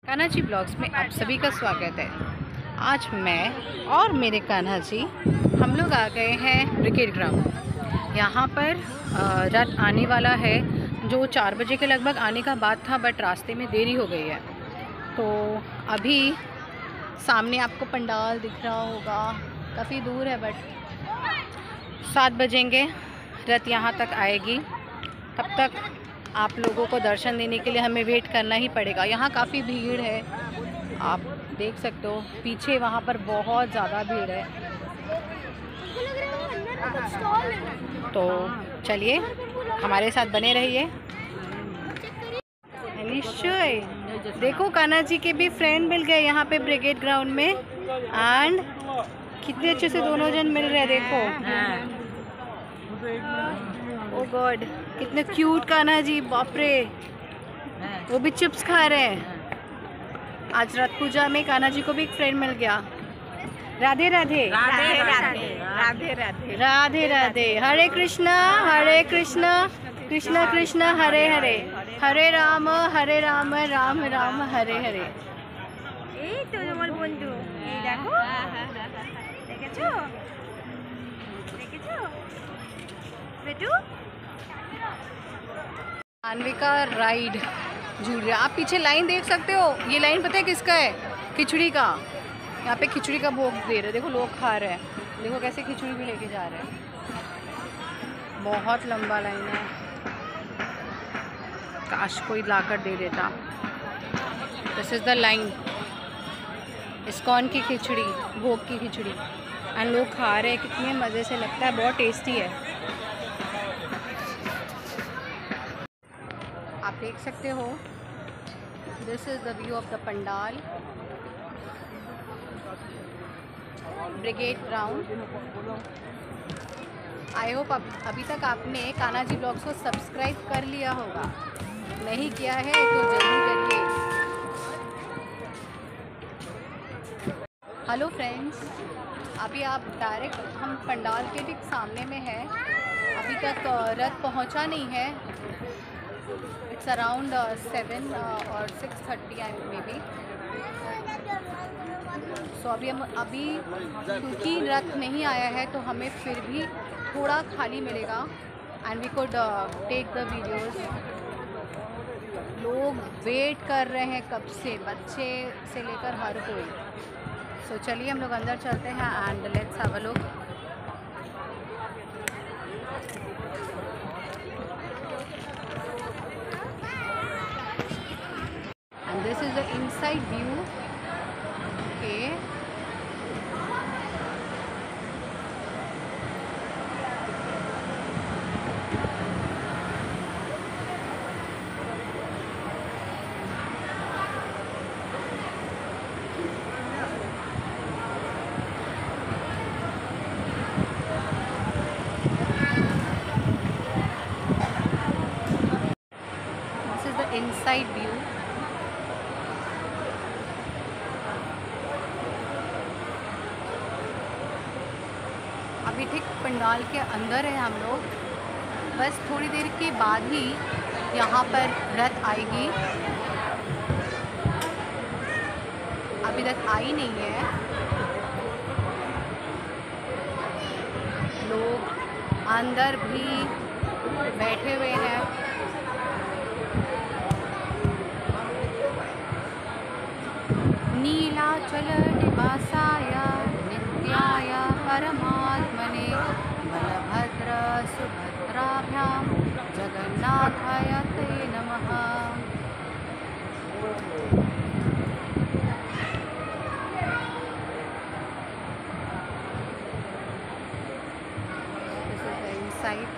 Kanha ji blogs में आप सभी का स्वागत है। आज मैं और मेरे कान्हा जी हम लोग आ गए हैं ब्रिगेड ग्राउंड। यहाँ पर रथ आने वाला है जो 4 बजे के लगभग आने का बात था, बट रास्ते में देरी हो गई है। तो अभी सामने आपको पंडाल दिख रहा होगा, काफ़ी दूर है बट 7 बजेंगे रथ यहाँ तक आएगी। तब तक आप लोगों को दर्शन देने के लिए हमें वेट करना ही पड़ेगा। यहाँ काफ़ी भीड़ है, आप देख सकते हो पीछे वहाँ पर बहुत ज़्यादा भीड़ है। तो चलिए हमारे साथ बने रहिए। निश्चय देखो कान्हा जी के भी फ्रेंड मिल गए यहाँ पे ब्रिगेड ग्राउंड में, एंड कितने अच्छे से दोनों जन मिल रहे हैं। देखो ओ गॉड कितने क्यूट कान्हा जी, बाप रे, वो भी चिप्स खा रहे हैं। आज रथ पूजा में कान्हा जी को भी एक फ्रेंड मिल गया। राधे राधे राधे राधे राधे राधे राधे राधे। हरे कृष्णा कृष्ण कृष्ण हरे हरे, हरे राम राम राम हरे हरे। এই তো তোমার বন্ধু, এই দেখো দেখেছো দেখেছো बेटू। मानविका राइड झूल रहा है। आप पीछे लाइन देख सकते हो, ये लाइन पता है किसका है? खिचड़ी का। यहाँ पे खिचड़ी का भोग दे रहे, देखो लोग खा रहे हैं। देखो कैसे खिचड़ी भी लेके जा रहे हैं। बहुत लंबा लाइन है, काश कोई लाकर दे देता। This is the line, ISKCON की खिचड़ी, भोग की खिचड़ी, एंड लोग खा रहे हैं। कितने मज़े से लगता है, बहुत टेस्टी है। आप देख सकते हो, this is the view of the pandal, brigade ground. I hope अभी तक आपने कान्हा जी ब्लॉग्स को सब्सक्राइब कर लिया होगा। नहीं किया है तो जल्दी करिए। हेलो फ्रेंड्स, अभी आप डायरेक्ट हम पंडाल के ठीक सामने में है। अभी तक रथ पहुंचा नहीं है। इट्स अराउंड 7 और 6:30 मे बी। सो अभी क्योंकि रथ नहीं आया है तो हमें फिर भी थोड़ा खाली मिलेगा, and we could take the videos. लोग वेट कर रहे हैं कब से, बच्चे से लेकर हर कोई। सो चलिए हम लोग अंदर चलते हैं and let's have a look. And this is the inside view. Okay. This is the inside view. अभी ठीक पंडाल के अंदर है हम लोग। बस थोड़ी देर के बाद ही यहाँ पर रथ आएगी। अभी तक आई नहीं है। लोग अंदर भी बैठे हुए हैं। नीलाचल निवासाय नित्याय परमात्मने बलभद्र सुभद्राभ्यां जगन्नाथाय ते नमः। This is the inside.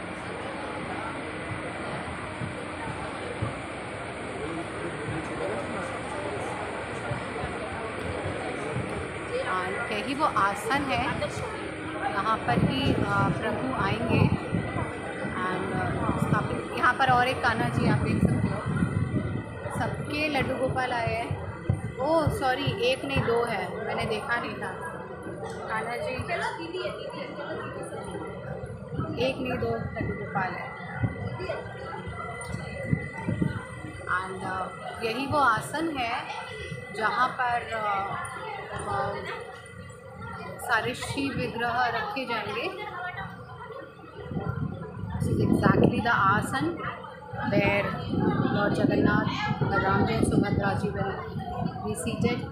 यही वो आसन है, यहाँ पर ही प्रभु आएंगे एंड स्थापित। यहाँ पर और एक कान्हा जी आप देख सकते हो। सबके लड्डू गोपाल आए हैं। ओह सॉरी, एक नहीं 2 है, मैंने देखा नहीं था। कान्हा जी एक नहीं 2 लड्डू गोपाल है। एंड यही वो आसन है जहाँ पर सारे शिव विग्रह रखे जाएंगे। दिस इज एग्जैक्टली द आसन where lord Jagannath, Balram ji, Subhadra ji will be seated.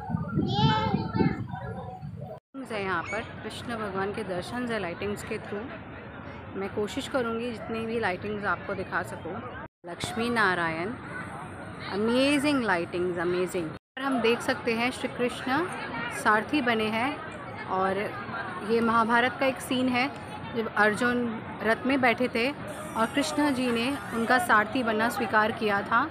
है यहाँ पर कृष्ण भगवान के दर्शन है लाइटिंग्स के थ्रू। मैं कोशिश करूँगी जितनी भी लाइटिंग्स आपको दिखा सकूँ। Lakshmi Narayan, amazing lightings, amazing. हम देख सकते हैं श्री कृष्ण सारथी बने हैं और ये महाभारत का एक सीन है जब अर्जुन रथ में बैठे थे और कृष्ण जी ने उनका सारथी बनना स्वीकार किया था।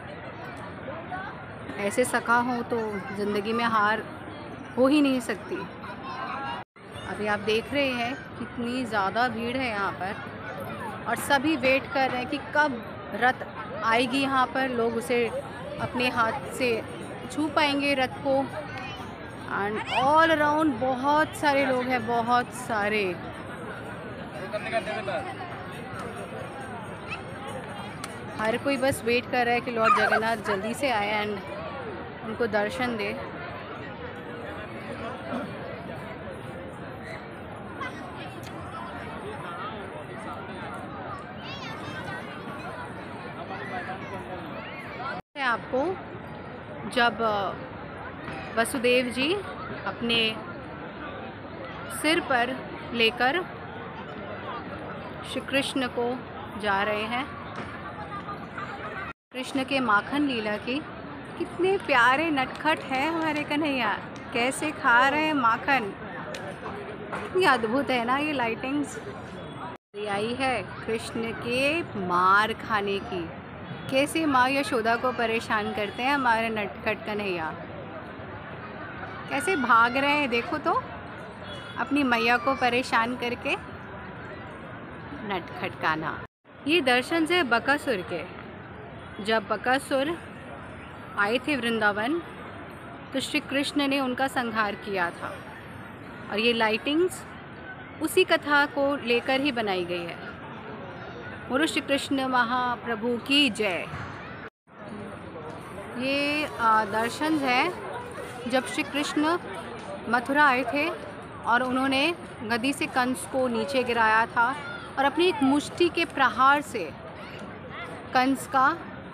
ऐसे सखा हो तो ज़िंदगी में हार हो ही नहीं सकती। अभी आप देख रहे हैं कितनी ज़्यादा भीड़ है यहाँ पर और सभी वेट कर रहे हैं कि कब रथ आएगी। यहाँ पर लोग उसे अपने हाथ से छू पाएंगे रथ को। एंड ऑल अराउंड बहुत सारे लोग हैं, बहुत सारे। हर कोई बस वेट कर रहा है कि लॉर्ड जगन्नाथ जल्दी से आए एंड उनको दर्शन दे। आपको जब वसुदेव जी अपने सिर पर लेकर श्री कृष्ण को जा रहे हैं, कृष्ण के माखन लीला की कितने प्यारे नटखट है हमारे कन्हैया, कैसे खा रहे हैं माखन। कितनी अद्भुत है ना ये लाइटिंग्स। आई है कृष्ण के मार खाने की, कैसे माँ यशोदा को परेशान करते हैं हमारे नटखट कन्हैया, कैसे भाग रहे हैं देखो तो अपनी मैया को परेशान करके। नटखट कान्हा। ये दर्शन है बकासुर के। जब बकासुर आए थे वृंदावन तो श्री कृष्ण ने उनका संहार किया था और ये लाइटिंग्स उसी कथा को लेकर ही बनाई गई है। बोलो श्री कृष्ण महाप्रभु की जय। ये दर्शन है जब श्री कृष्ण मथुरा आए थे और उन्होंने गदी से कंस को नीचे गिराया था और अपनी एक मुष्टि के प्रहार से कंस का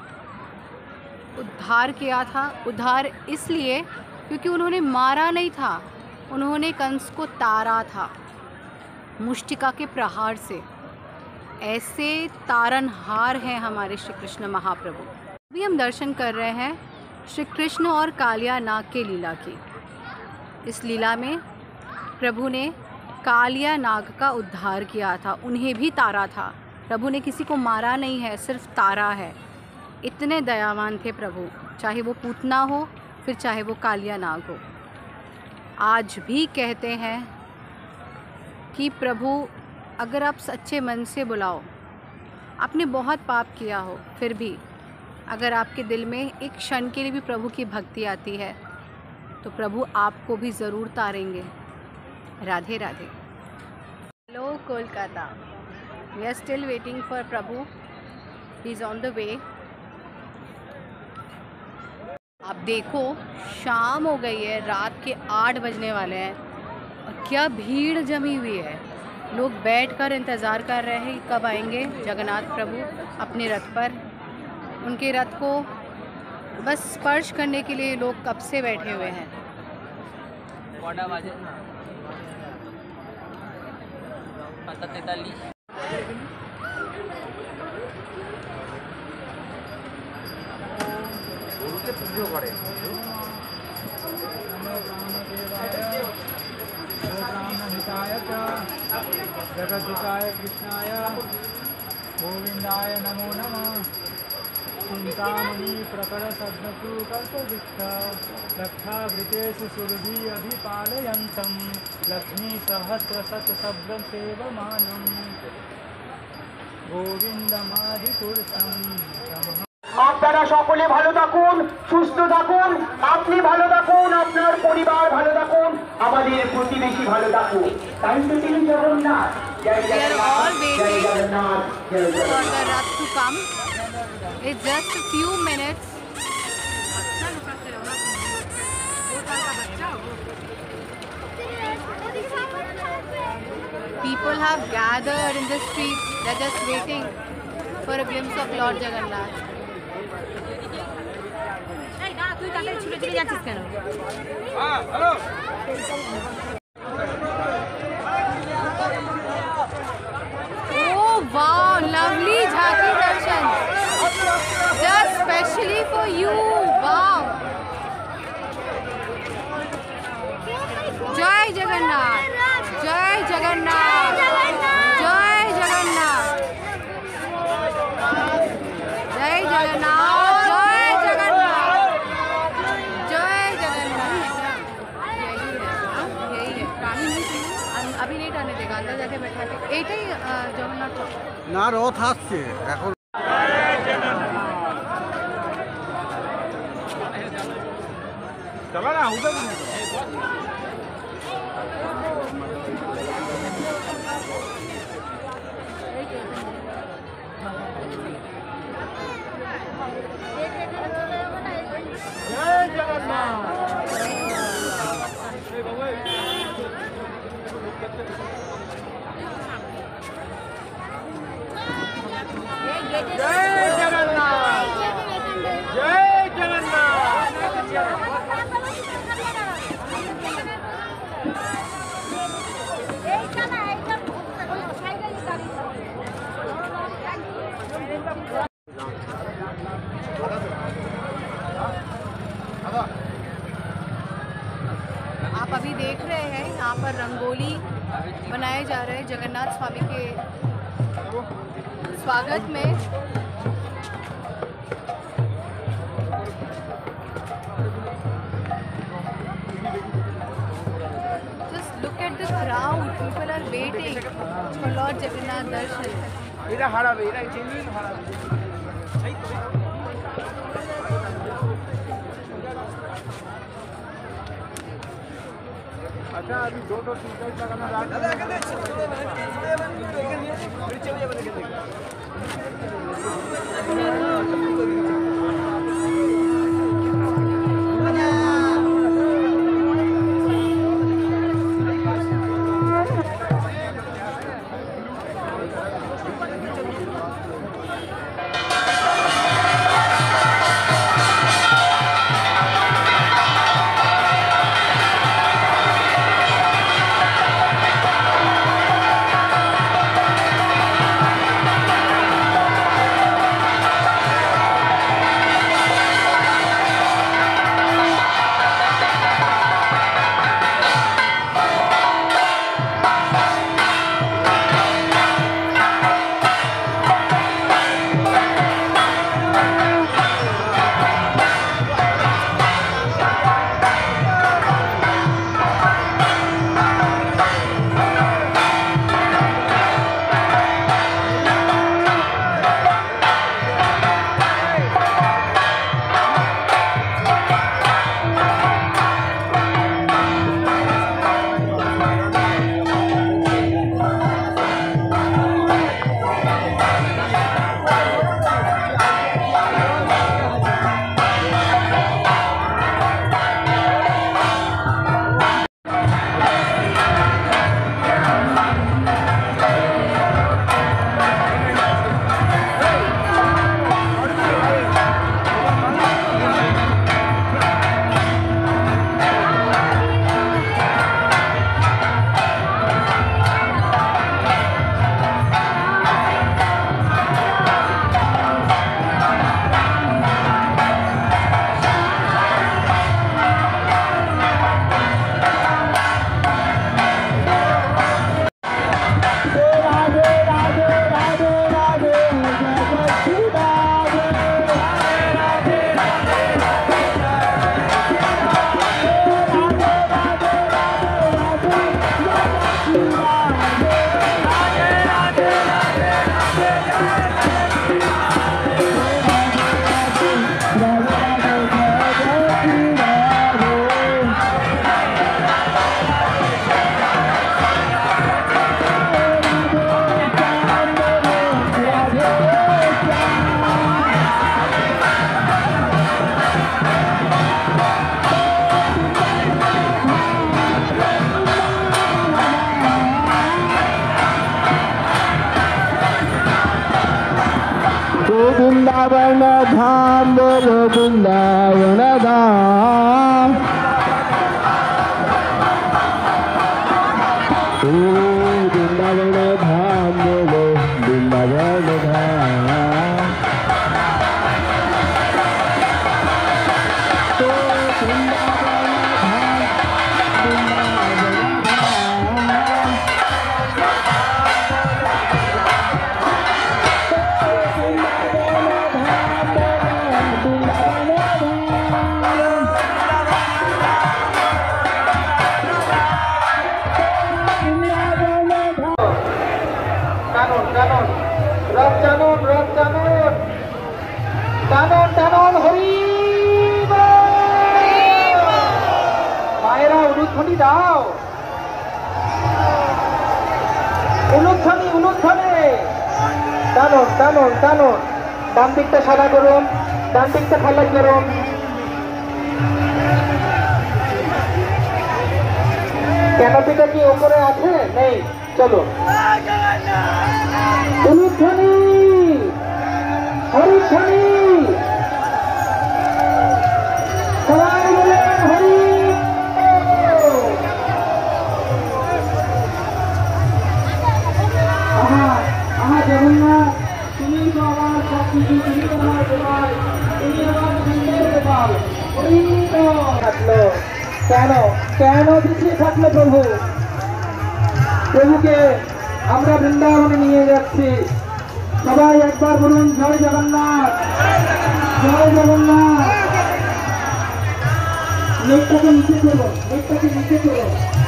उद्धार किया था। उद्धार इसलिए क्योंकि उन्होंने मारा नहीं था, उन्होंने कंस को तारा था मुष्टिका के प्रहार से। ऐसे तारनहार हैं हमारे श्री कृष्ण महाप्रभु। अभी हम दर्शन कर रहे हैं श्री कृष्ण और कालिया नाग के लीला की। इस लीला में प्रभु ने कालिया नाग का उद्धार किया था, उन्हें भी तारा था। प्रभु ने किसी को मारा नहीं है, सिर्फ तारा है। इतने दयावान थे प्रभु, चाहे वो पूतना हो फिर चाहे वो कालिया नाग हो। आज भी कहते हैं कि प्रभु अगर आप सच्चे मन से बुलाओ, आपने बहुत पाप किया हो, फिर भी अगर आपके दिल में एक क्षण के लिए भी प्रभु की भक्ति आती है तो प्रभु आपको भी ज़रूर तारेंगे। Radhe Radhe. Hello Kolkata, we are still waiting for प्रभु, he is on the way. आप देखो शाम हो गई है, रात के 8 बजने वाले हैं और क्या भीड़ जमी हुई है। लोग बैठकर इंतज़ार कर रहे हैं कब आएंगे जगन्नाथ प्रभु अपने रथ पर। उनके रथ को बस स्पर्श करने के लिए लोग कब से बैठे हुए हैं। जगद्धिताय कृष्णाय गोविंदाय नमो नमः। चिंतामणि प्रकट सद्मसु कल्पवृक्ष रक्षावृतेषु सुरभि अभिपालयन्तं लक्ष्मी सहस्रशतसभ्रं सेवमानं गोविन्दमादिपुरुषं। আপনারা সকলে ভালো থাকুন, সুস্থ থাকুন, আপনি ভালো থাকুন, আপনার পরিবার ভালো থাকুন, আমাদের প্রতিবেশী ভালো থাকুন। তাই তো তিনি জগন্নাথ। জয় জগন্নাথ, জয় জগন্নাথ, জয় For Jagannath. the Rath to come. It's just a few minutes People have gathered in the streets. They're just waiting for a glimpse of Lord Jagannath. তুই তাড়াতাড়ি ছুটে ছুটে যাচ্ছিস কেন? Oh wow, lovely Jhanki darshan. Just specially for you. Wow. Jai Jagannath. Jai Jagannath. Jai Jagannath. Jai Jagannath. Jai Jagannath. Jai Jagannath. यही है प्राणी नहीं सुनी अभी नहीं आने देगा अंदर जाके बैठा के এইটাই জগন্নাথ না রথ আসছে এখন चला ना उधर जय जगन्नाथ जय जगन्नाथ जय जगन्नाथ आप अभी देख रहे हैं यहाँ पर रंगोली बनाए जा रहे हैं जगन्नाथ स्वामी के स्वागत में। Just look at the crowd. People are waiting for Lord Jagannath darshan. এরা হারাবে এরা জেনুইন হারাবে अच्छा अभी दो टिकट लगाना বৃন্দাবন ধাম বলো বৃন্দাবন ধাম ও বৃন্দাবন ধাম বলো বৃন্দাবন ধাম তো বৃন্দাবন ধাম বৃন্দাবন ধাম টানুন টানুন রথ টানুন রথ টানুন টানুন টানুন হরি মায়েরা উলুধ্বনি দাও উলুধ্বনি উলুধ্বনি টানুন টানুন টানুন ডান দিকটা সাদা করুন ডান দিকটা খালি করুন ক্যানোপিটা কি উপরে আছে নেই চলো উলুধ্বনি হরিধ্বনি সবাই বলে হরি আহা আহা জগন্নাথ তুমি তো আমার সব কিছু তুমি তো আমার গোপাল তুমি আমার সুন্দর গোপাল হরি থাকলো কেন কেন পিছিয়ে থাকলো প্রভু প্রভুকে আমরা বৃন্দাবনে নিয়ে যাচ্ছি সবাই একবার বলুন জয় জগন্নাথ জয় জগন্নাথ নেটটাকে নিচে চলো নেটটাকে নিচে চলো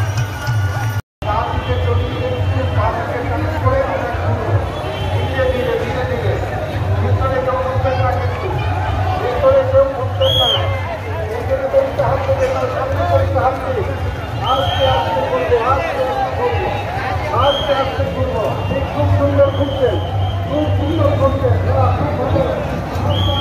আস্তে আস্তে ঘুরবো খুব সুন্দর ঘুরছেন খুব সুন্দর ঘুরছেন খুব ভালো